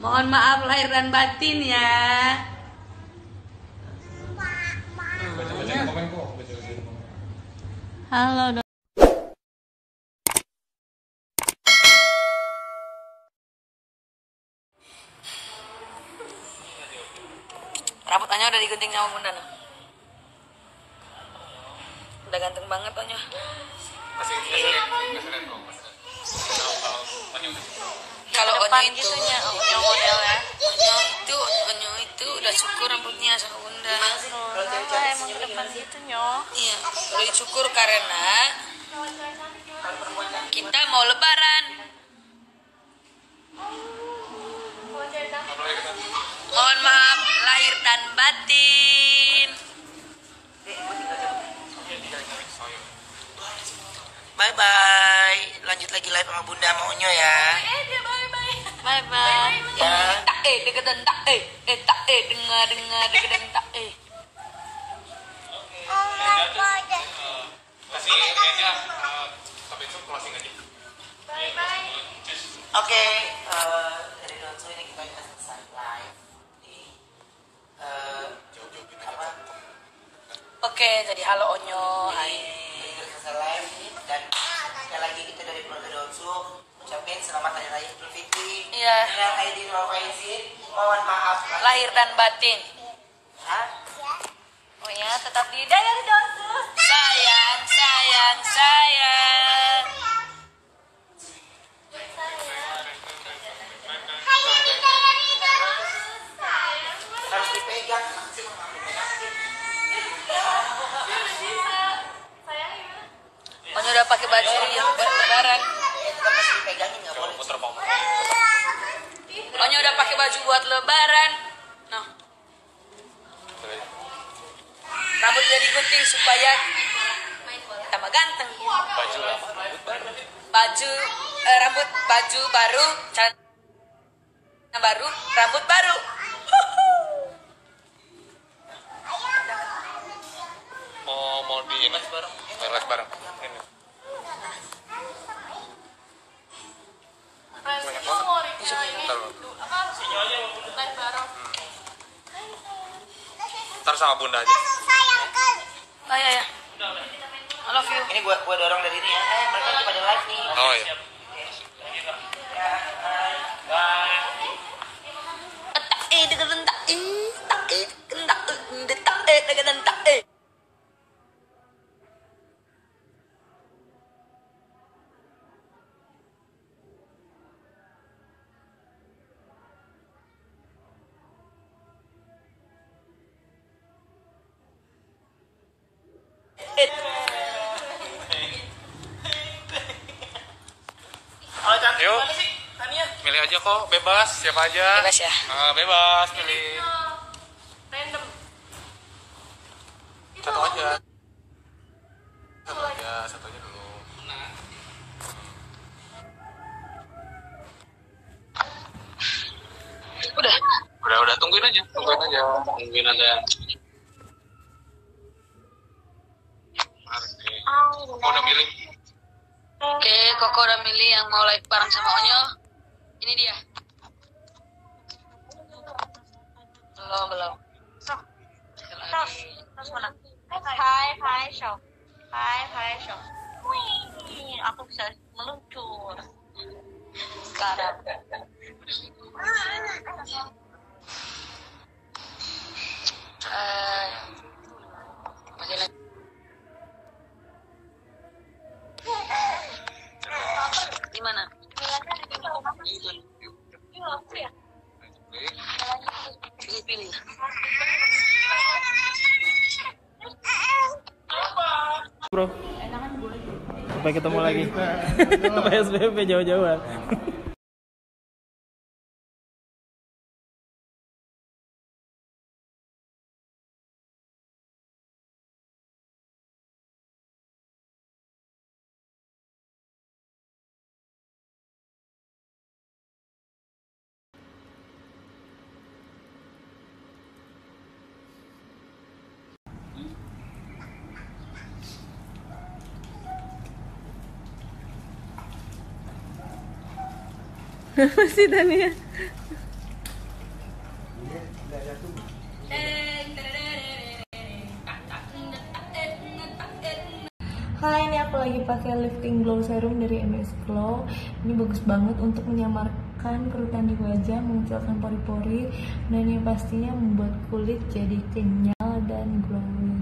Mohon maaf lahir dan batin ya. Halo dok. Rambut Anya udah digunting sama bunda no? Udah ganteng banget Anya. Kalau Onyo itu Onyo model ya. Onyo itu udah cukur rambutnya sama bunda. Emang depan gitu Nyo. Iya, udah dicukur karena kita mau lebaran. Mohon maaf lahir dan batin. Bye bye. Lanjut lagi live sama bunda sama Onyo ya. Bye bye. Ya. Tak deketan tak tak dengar deketan tak Kasih kayaknya sampai itu closing aja. Oke, dari Donsu ini kita selesai live di apa? Oke, jadi halo Onyo, hai. Kita selesai live dan sekali lagi kita dari keluarga Donsu ucapin selamat hari raya Idul Fitri. Iya. Yang aidin wal faizin, mohon maaf lahir dan batin. Hah? Oh ya, tetap di Dayang Donsu. Sayang, sayang, sayang. Harus dipegang. Onyo udah pakai baju yang lebaran. Kita masih dipegangin nggak boleh. Onyo udah pakai baju buat lebaran. Noh. Rambut udah digunting supaya tambah ganteng. Rambut baju baru, celana baru, rambut baru. Mau di ini les bareng. Ini. Ntar sama bunda aja. Oh iya ya. I love you. Ini gua dorong dari ini ya. Mereka lagi pada live nih. Oh iya. Yuk, milih aja kok, bebas, siapa aja. Bebas ya? Bebas, pilih. Random. Satu aja. Satu aja dulu. Udah, tungguin aja. Tungguin ada. Udah milih. Oke, Koko udah milih yang mau live bareng sama Onyo. Ini dia. Belum. Terus mana? Hai, show. Hai, show. Wih, aku bisa meluncur. Sekarang. Masih lagi. Di mana? Pilih. Bro, sampai ketemu lagi. PSBB jauh-jauhan. Apa sih Tania? Hai, ini aku lagi pakai lifting glow serum dari MS Glow. Ini bagus banget untuk menyamarkan kerutan di wajah, mengecilkan pori-pori, dan yang pastinya membuat kulit jadi kenyal dan glowing.